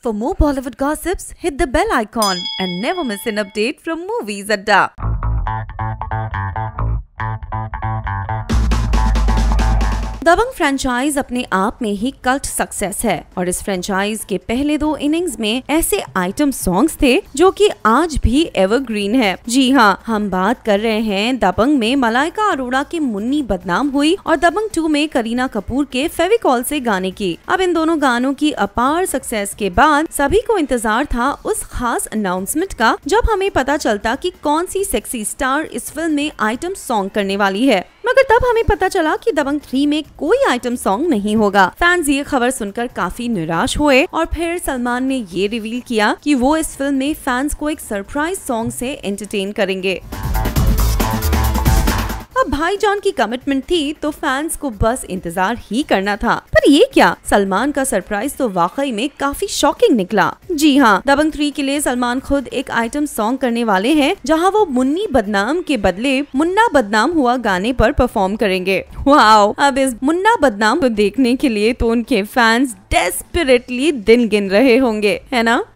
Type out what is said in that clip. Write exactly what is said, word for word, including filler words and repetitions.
For more Bollywood gossips, hit the bell icon and never miss an update from Movies Adda. Dabangg franchise अपने आप में ही cult success है और इस franchise के पहले दो इनिंग्स में ऐसे आइटम सॉन्ग्स थे जो कि आज भी एवरग्रीन है। जी हाँ, हम बात कर रहे हैं दबंग में मलाइका अरोड़ा के मुन्नी बदनाम हुई और दबंग टू में करीना कपूर के फेविकॉल से गाने की। अब इन दोनों गानों की अपार सक्सेस के बाद सभी को इंतजार था उस खास अनाउंसमेंट का जब हमें पता चलता कि कौन सी सेक्सी स्टार इस फिल्म में आइटम सॉन्ग करने वाली है। मगर तब हमें पता चला कि दबंग थ्री में कोई आइटम सॉन्ग नहीं होगा। फैंस ये खबर सुनकर काफी निराश हुए और फिर सलमान ने ये रिवील किया कि वो इस फिल्म में फैंस को एक सरप्राइज सॉन्ग से एंटरटेन करेंगे। अब भाईजान की कमिटमेंट थी तो फैंस को बस इंतजार ही करना था। पर ये क्या, सलमान का सरप्राइज तो वाकई में काफी शॉकिंग निकला। जी हाँ, दबंग थ्री के लिए सलमान खुद एक आइटम सॉन्ग करने वाले हैं जहां वो मुन्नी बदनाम के बदले मुन्ना बदनाम हुआ गाने पर परफॉर्म करेंगे। वाओ, अब इस मुन्ना बदनाम को देखने के लिए तो उनके फैंस डेस्परेटली दिन गिन रहे होंगे, है ना।